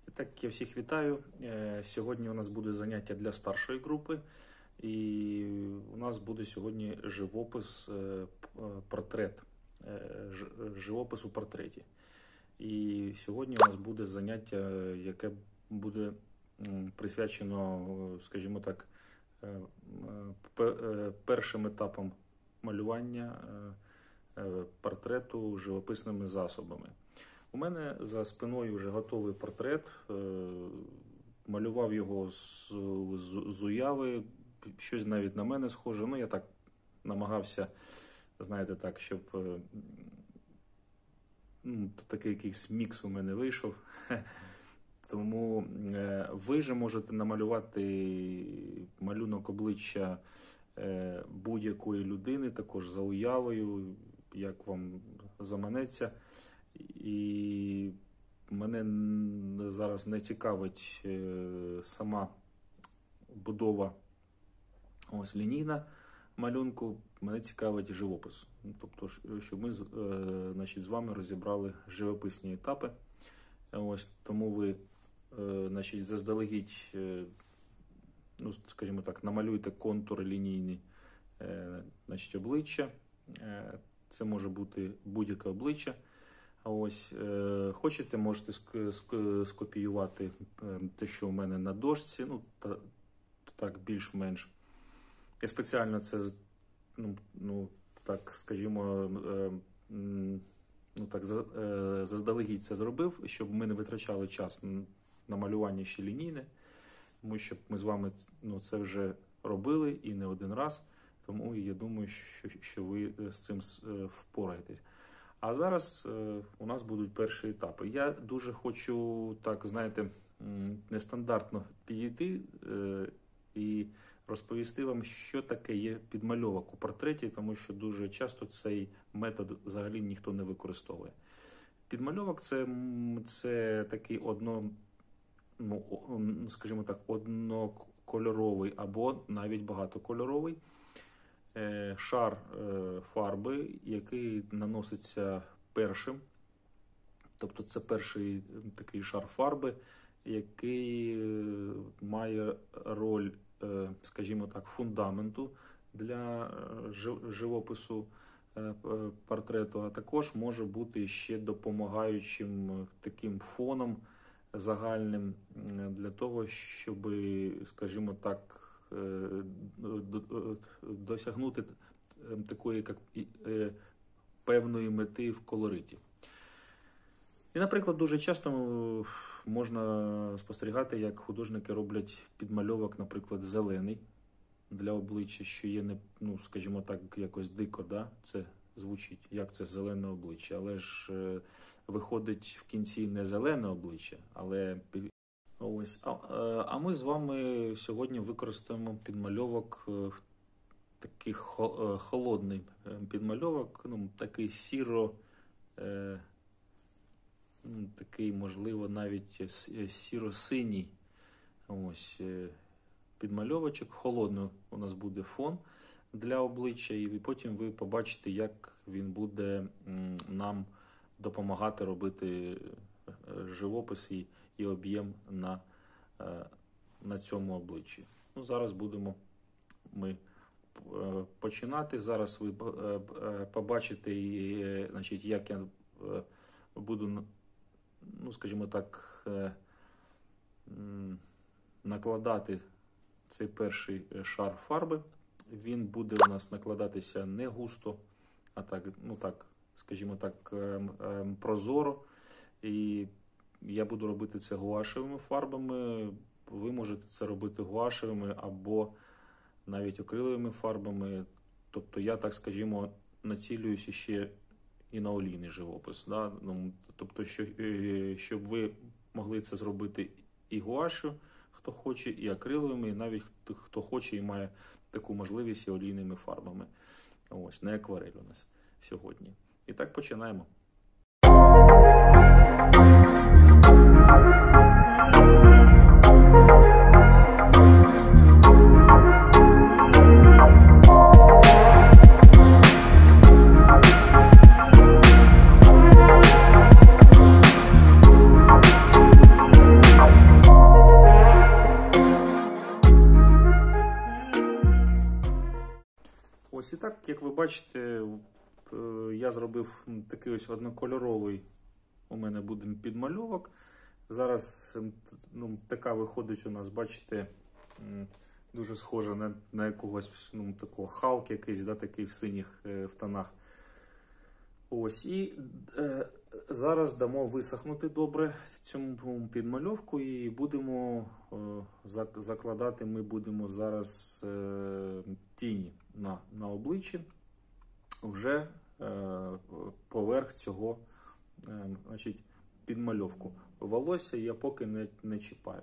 Так, я всіх вітаю. Сьогодні у нас буде заняття для старшої групи, і у нас буде сьогодні живопис, портрет, живопис у портреті. І сьогодні у нас буде заняття, яке буде присвячено, скажімо так, першим етапам малювання портрету живописними засобами. У мене за спиною вже готовий портрет, малював його з уяви, щось навіть на мене схоже. Ну, я так намагався, знаєте, так, щоб такий якийсь мікс у мене вийшов. Тому ви же можете намалювати малюнок обличчя будь-якої людини, також за уявою, як вам заманеться. І мене зараз не цікавить сама будова лінійна малюнку, мене цікавить живопис. Тобто, щоб ми з вами розібрали живописні етапи. Тому ви заздалегідь, скажімо так, намалюйте контур лінійний обличчя. Це може бути будь-яке обличчя. Хочете, можете скопіювати те, що у мене на дошці, так більш-менш. Я спеціально це, так скажімо, заздалегідь це зробив, щоб ми не витрачали час на малювання ще лінійне, тому що ми з вами це вже робили і не один раз, тому я думаю, що ви з цим впораєтесь. А зараз у нас будуть перші етапи. Я дуже хочу, так, знаєте, нестандартно підійти і розповісти вам, що таке є підмальовок у портреті, тому що дуже часто цей метод взагалі ніхто не використовує. Підмальовок – це такий скажімо так, однокольоровий або навіть багатокольоровий шар фарби, який наноситься першим. Тобто це перший такий шар фарби, який має роль, скажімо так, фундаменту для живопису портрету, а також може бути ще допомагаючим таким фоном загальним для того, щоб, скажімо так, досягнути такої певної мети в колориті. І, наприклад, дуже часто можна спостерігати, як художники роблять підмальовок, наприклад, зелений для обличчя, що є, скажімо так, якось дико, да? Це звучить, як це зелене обличчя, але ж виходить в кінці не зелене обличчя, але А ми з вами сьогодні використаємо підмальовок, такий холодний підмальовок, такий такий, можливо, навіть сіро-синій підмальовочок. Холодний у нас буде фон для обличчя, і потім ви побачите, як він буде нам допомагати робити живопис і об'єм на цьому обличчі. Зараз будемо ми починати. Зараз ви побачите, як я буду, скажімо так, накладати цей перший шар фарби. Він буде у нас накладатися не густо, а так, скажімо так, прозоро. І я буду робити це гуашевими фарбами, ви можете це робити гуашевими або навіть акриловими фарбами. Тобто я, так скажімо, націлююся ще і на олійний живопис. Да? Тобто, щоб ви могли це зробити і гуашю, хто хоче, і акриловими, і навіть хто хоче і має таку можливість і олійними фарбами. Не акварель у нас сьогодні. І так, починаємо. як ви бачите, я зробив такий ось однокольоровий у мене буде підмальовок. Зараз така виходить у нас, бачите, дуже схожа на якогось такого Халк якийсь, да, такий в синіх в тонах. Ось, і зараз дамо висохнути добре цьому підмальовку і будемо закладати, ми будемо зараз тіні на обличчі вже поверх цього, значить, підмальовку. Волосся я поки не чіпаю.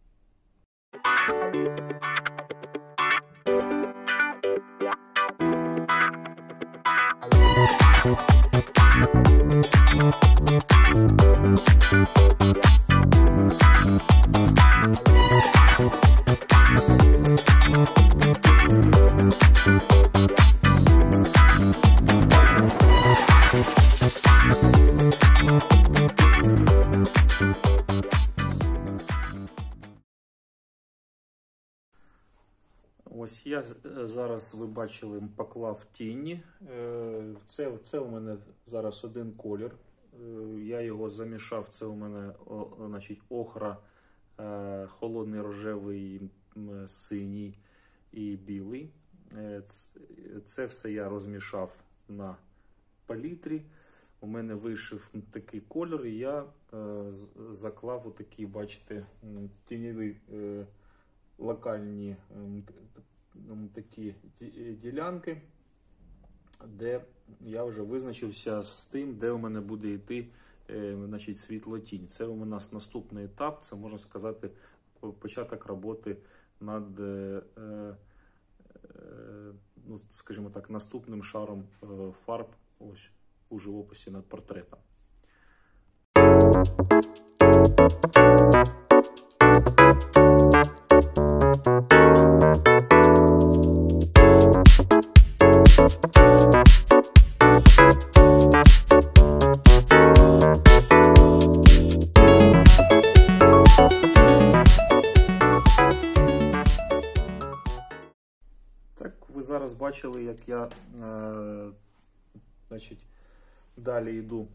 Ось я зараз, ви бачили, поклав тіні. Це у мене зараз один колір. Я його замішав. Це у мене, значить, охра, холодний рожевий, синій і білий. Це все я розмішав на палітрі. У мене вийшов такий колір, і я заклав отакі, бачите, тіньові локальні такі ділянки, де я вже визначився з тим, де у мене буде йти, значить, світло-тінь. Це у нас наступний етап, це, можна сказати, початок роботи над, скажімо так, наступним шаром фарб ось у живописі над портретом. Ви зараз бачили, як я, значить, далі йду,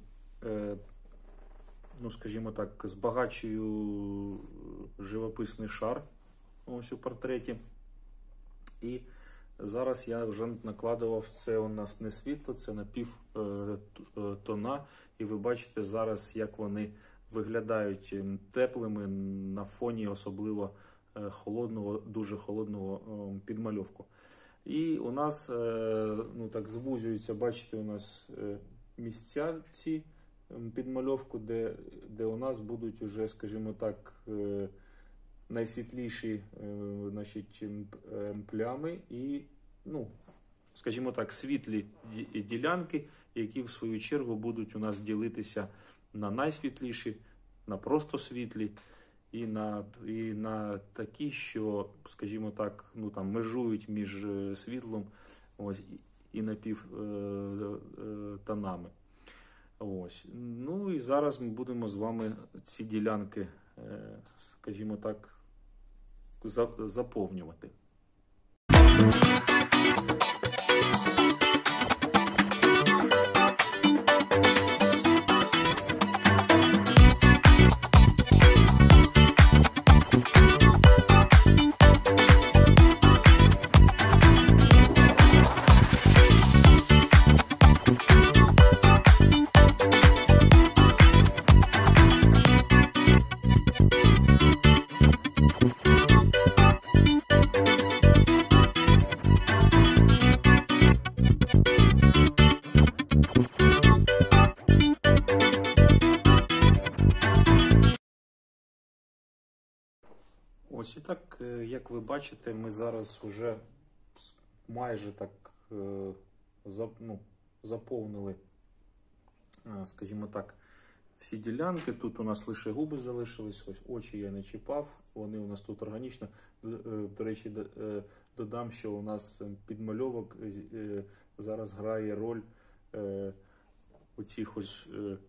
скажімо так, збагачую живописний шар ось у портреті. І зараз я вже накладував, це у нас не світло, це напівтона. І ви бачите зараз, як вони виглядають теплими на фоні особливо холодного, дуже холодного підмальовку. І у нас, так звузюються, бачите, у нас місця ці підмальовку, де у нас будуть вже, скажімо так, найсвітліші, значить, плями і, скажімо так, світлі ділянки, які в свою чергу будуть у нас ділитися на найсвітліші, на просто світлі і на такі, що, скажімо так, межують між світлом ось і напівтонами. Ось. І зараз ми будемо з вами ці ділянки, скажімо так, заповнювати. Ось і так, як ви бачите, ми зараз вже майже так заповнили, скажімо так, всі ділянки. Тут у нас лише губи залишились, ось очі я не чіпав, вони у нас тут органічно. До речі, додам, що у нас підмальовок зараз грає роль оцих ось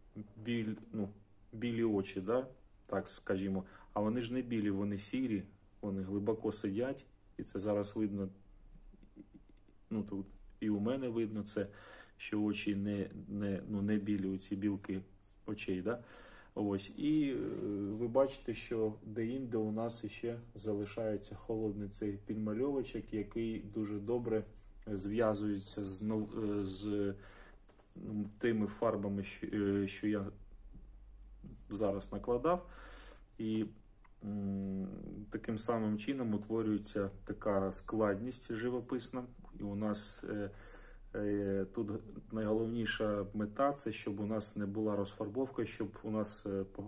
білі очі, да? Так скажімо. А вони ж не білі, вони сірі, вони глибоко сидять, і це зараз видно тут і у мене видно це, що очі не білі, ці білки очей. Да? Ось. І ви бачите, що де-інде у нас ще залишається холодний цей підмальовочок, який дуже добре зв'язується з тими фарбами, що я зараз накладав. І таким самим чином утворюється така складність живописна. І у нас тут найголовніша мета – це щоб у нас не була розфарбовка, щоб у нас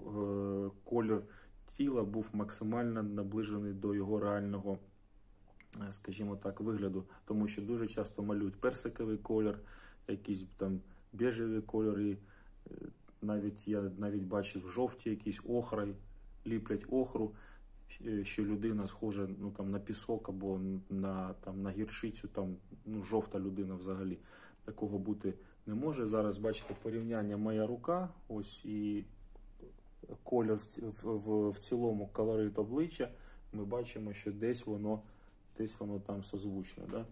колір тіла був максимально наближений до його реального, скажімо так, вигляду. Тому що дуже часто малюють персиковий колір, якісь там бежеві кольори, я навіть бачив жовті якісь охри, ліплять охру, що людина схожа на пісок або на гірчицю, жовта людина взагалі. Такого бути не може. Зараз бачите порівняння моя рука, ось, і колір в цілому, колорит обличчя. Ми бачимо, що десь воно там созвучне. Да?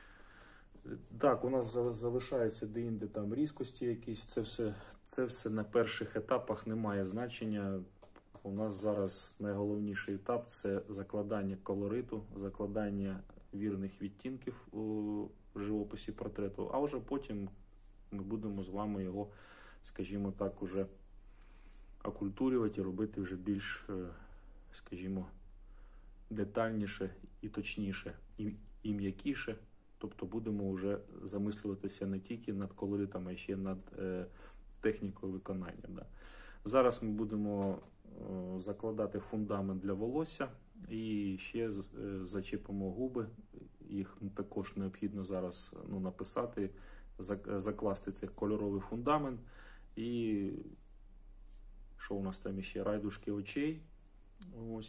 Так, у нас залишаються де-інде там різкості якісь, це все на перших етапах не має значення. У нас зараз найголовніший етап – це закладання колориту, закладання вірних відтінків у живописі портрету, а вже потім ми будемо з вами його, скажімо так, уже окультурювати і робити вже більш, скажімо, детальніше і точніше, і м'якіше. Тобто будемо вже замислюватися не тільки над колоритом, а ще над технікою виконання. Да. Зараз ми будемо закладати фундамент для волосся і ще зачепимо губи. Їх також необхідно зараз написати, закласти цей кольоровий фундамент. І що у нас там ще? Райдушки очей. Ось.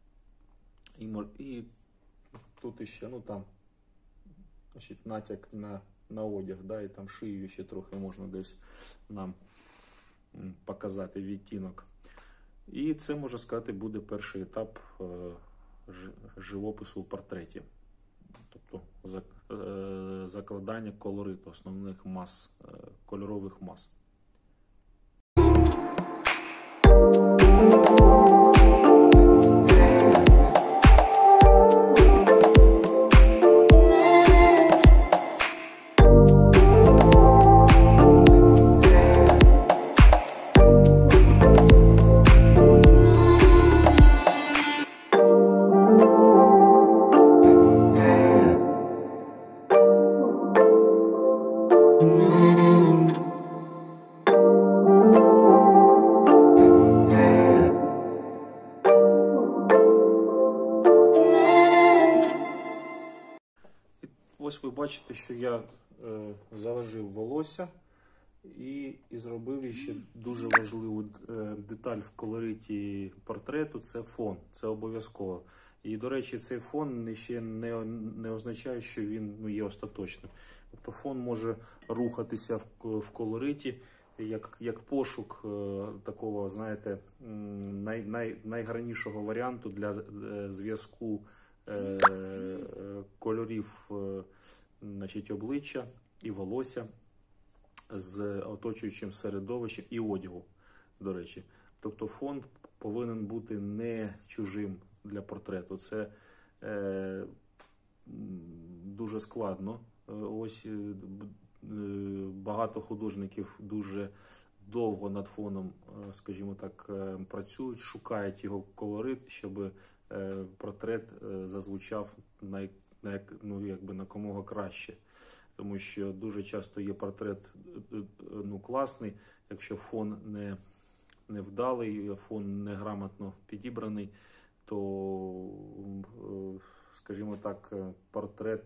І тут ще, значить, натяк на одяг, да, і там шию ще трохи можна десь нам показати відтінок. І це, можна сказати, буде перший етап живопису у портреті. Тобто закладання колориту, основних мас, кольорових мас. Ось ви бачите, що я заложив волосся і зробив ще дуже важливу деталь в колориті портрету – це фон, це обов'язково. І, до речі, цей фон ще не означає, що він є остаточним. Тобто фон може рухатися в колориті, як пошук такого, знаєте, найгарнішого варіанту для зв'язку кольорів, значить, обличчя і волосся з оточуючим середовищем і одягу, до речі. Тобто фон повинен бути не чужим для портрету. Це дуже складно. Ось багато художників дуже довго над фоном, скажімо так, працюють, шукають його колорит, щоб портрет зазвучав якомога краще. Тому що дуже часто є портрет класний, якщо фон не вдалий, фон неграмотно підібраний, то, скажімо так, портрет,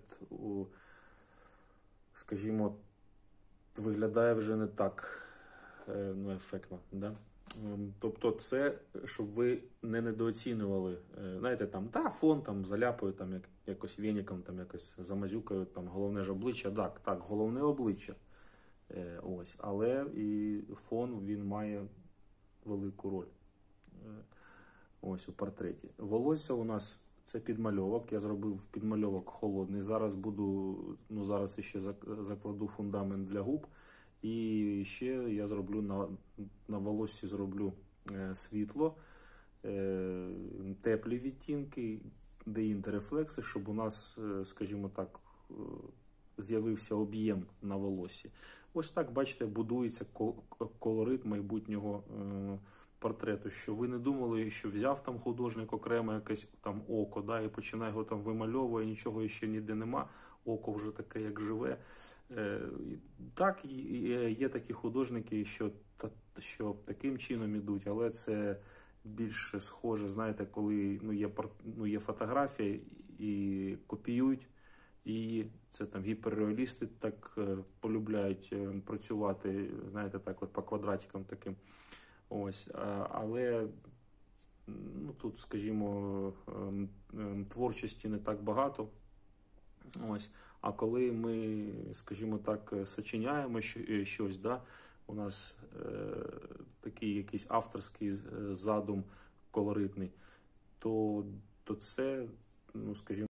скажімо, виглядає вже не так ефектно. Да? Тобто це, щоб ви не недооцінювали, знаєте, там, фон там заляпаю, там якось веніком, там якось замазюкаю, там головне ж обличчя, так, головне обличчя, ось, але і фон, він має велику роль, ось, у портреті. Волосся у нас це підмальовок. Я зробив підмальовок холодний. Зараз буду, зараз ще закладу фундамент для губ. І ще я зроблю на волоссі зроблю світло, теплі відтінки, деінтерефлекси, щоб у нас, скажімо так, з'явився об'єм на волоссі. Ось так, бачите, будується колорит майбутнього портрету, що ви не думали, що взяв там художник окремо якесь там око, да, і починає його там вимальовувати, нічого ще ніде нема, око вже таке, як живе. Так, є такі художники, що таким чином ідуть, але це більше схоже, знаєте, коли є фотографія і копіюють, і це там гіперреалісти так полюбляють працювати, знаєте, так от по квадратикам таким. Ось, але тут, скажімо, творчості не так багато. Ось. А коли ми, скажімо так, сочиняємо щось, да, у нас такий якийсь авторський задум колоритний, то це, скажімо,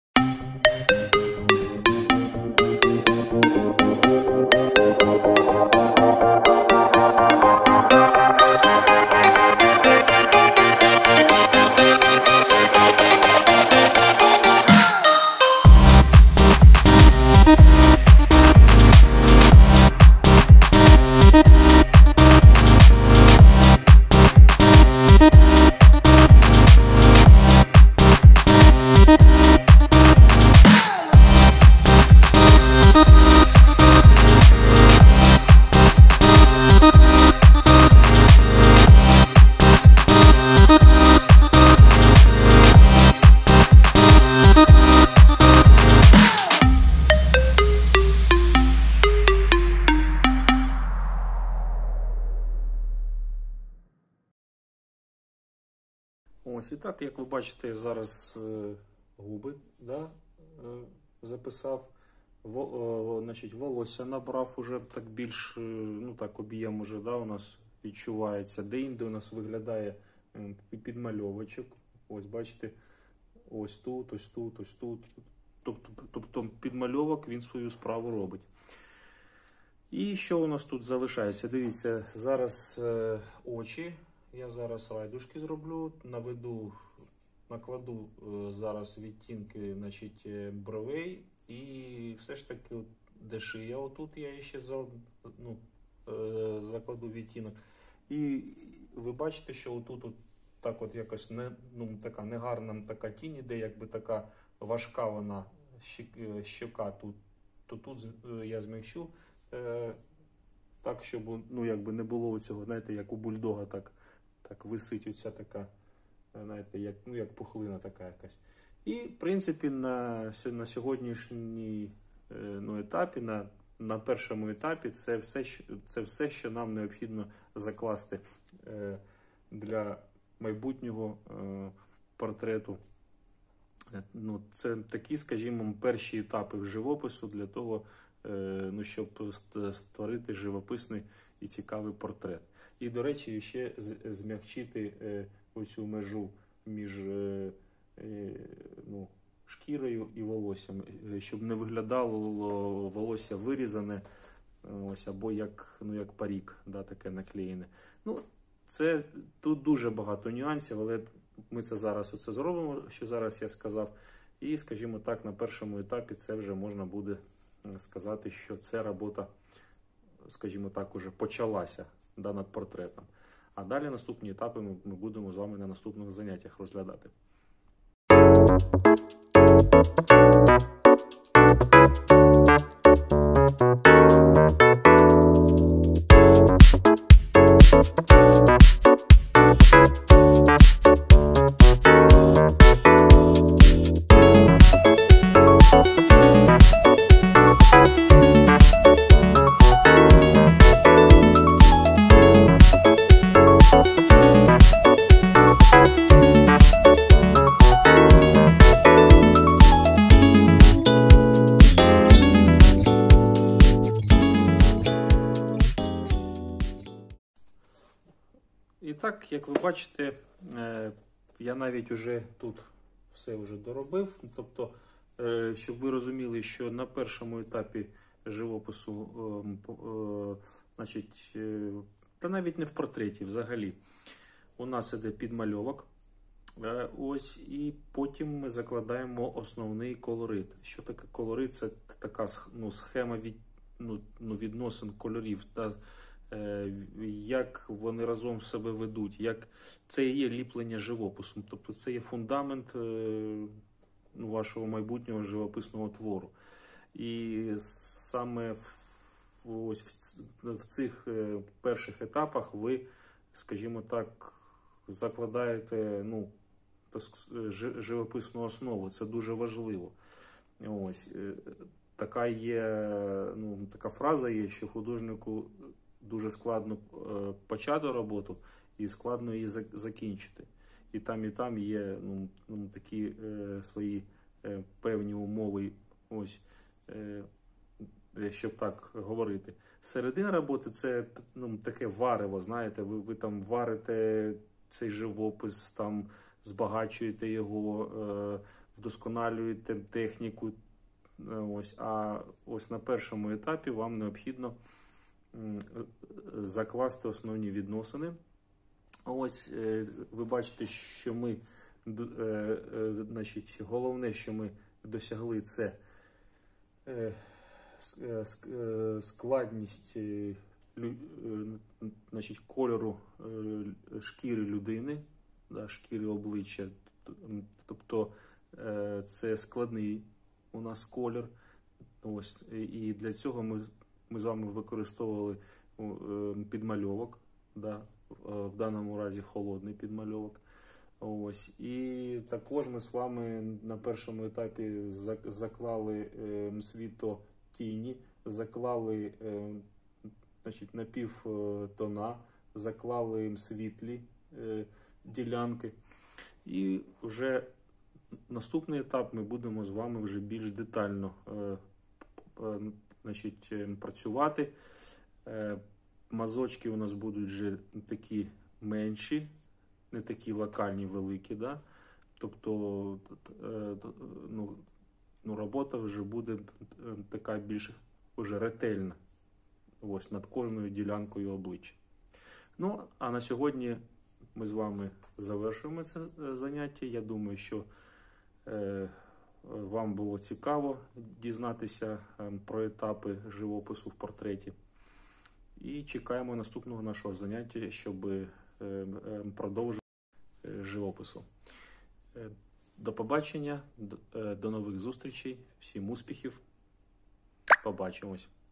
ось, і так, як ви бачите, зараз губи, да, записав, значить, волосся набрав уже так більш, так, об'єм уже, да, у нас відчувається, де-інде у нас виглядає підмальовочок, ось, бачите, ось тут, ось тут, ось тут, тобто підмальовок, він свою справу робить. І що у нас тут залишається? Дивіться, зараз очі. Я зараз райдушки зроблю, накладу зараз відтінки, значить, бровей, і все ж таки, де шия, отут я ще закладу відтінок. І ви бачите, що отут так от якось така негарна така тінь іде, якби така важка вона щока тут, то тут я змягчу так, щоб якби не було цього, знаєте, як у бульдога так висить оця така, знаєте, як пухлина така якась. І, в принципі, на сьогоднішній етапі, на першому етапі, це все, що нам необхідно закласти для майбутнього портрету. Це такі, скажімо, перші етапи живопису для того, щоб створити живописний і цікавий портрет. І, до речі, ще змягчити оцю межу між шкірою і волоссям, щоб не виглядало волосся вирізане, ось, або як парік, да, таке наклеєне. Тут дуже багато нюансів, але ми це зараз зробимо, що зараз я сказав. І, скажімо так, на першому етапі це вже можна буде сказати, що ця робота, скажімо так, уже почалася, да, над портретом. А далі наступні етапи ми будемо з вами на наступних заняттях розглядати. І так, як ви бачите, я навіть уже тут все вже доробив. Тобто, щоб ви розуміли, що на першому етапі живопису, значить, та навіть не в портреті взагалі, у нас іде підмальовок. Ось, і потім ми закладаємо основний колорит. Що таке колорит? Це така схема відносин кольорів, та як вони разом себе ведуть, як це є ліплення живопису. Тобто це є фундамент вашого майбутнього живописного твору. І саме в цих перших етапах ви, скажімо так, закладаєте живописну основу. Це дуже важливо. Ось. Така фраза є, що художнику дуже складно почати роботу і складно її закінчити. І там є такі свої певні умови, ось, щоб так говорити. Середина роботи – це таке варево, знаєте, ви там варите цей живопис, там збагачуєте його, вдосконалюєте техніку. Ось, а ось на першому етапі вам необхідно закласти основні відносини. Ось, ви бачите, що ми, значить, головне, що ми досягли, це складність, значить, кольору шкіри людини, шкіри обличчя. Тобто це складний у нас колір. Ось, і для цього ми з вами використовували підмальовок, в даному разі холодний підмальовок. Ось. І також ми з вами на першому етапі заклали світло-тіні, заклали, значить, напівтона, заклали світлі ділянки. І вже наступний етап ми будемо з вами вже більш детально, значить, працювати. Мазочки у нас будуть вже такі менші, не такі локальні, великі, да? Тобто робота вже буде така більш вже ретельна, ось, над кожною ділянкою обличчя. Ну, а на сьогодні ми з вами завершуємо це заняття. Я думаю, що вам було цікаво дізнатися про етапи живопису в портреті. І чекаємо наступного нашого заняття, щоб продовжити живопису. До побачення, до нових зустрічей, всім успіхів, побачимось.